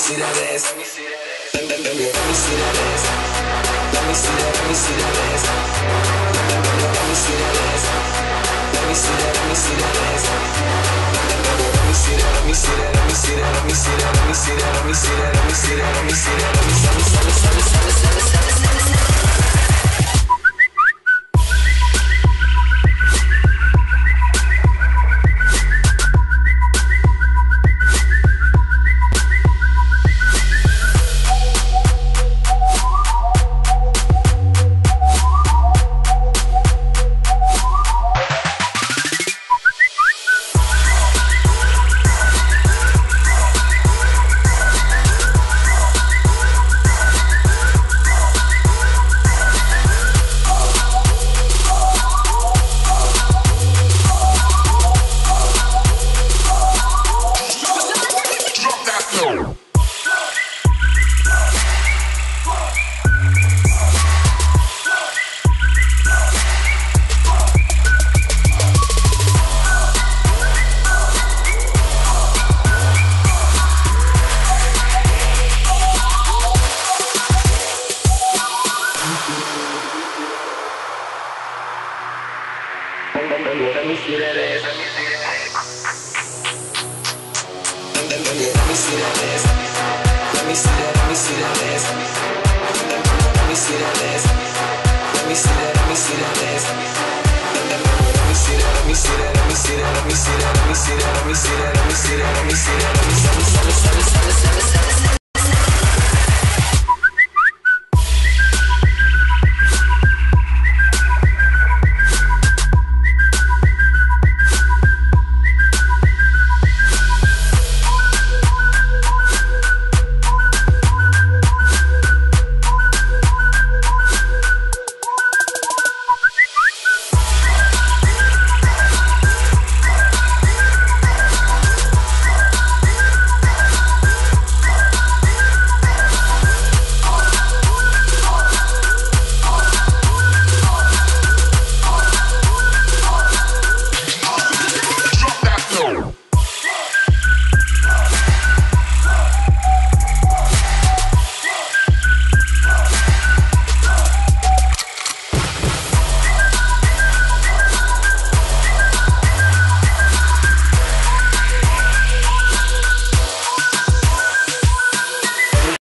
see that ass. Let me see that ass. Let me see that. Let me see that ass. Let me see that ass. Let me see that. Let me see that ass. Let me see that. Let me see that. Let me see that. Let me see that. Let me see that. Let me see that. Let me see that. Let me see that. Let me see that. Let me see that ass. Let me see that ass. Let me see that. Let me see that ass. Let me see that ass. Let me see that. Let me see that ass. Let me see that. Let me see that. Let me see that. Let me see that. Let me see that. Let me see that. Let me see that. Let me see that. Let me see that.